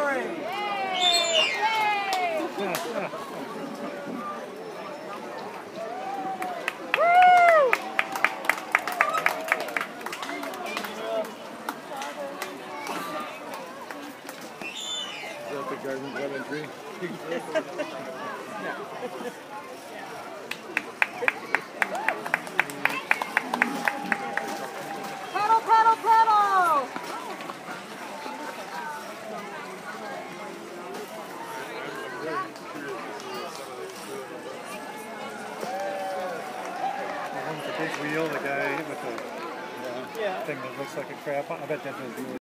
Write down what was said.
Parade. Is that the garden lemon tree? Pedal, pedal, pedal! The one with the big wheel, the guy with the thing that looks like a crap. I bet that does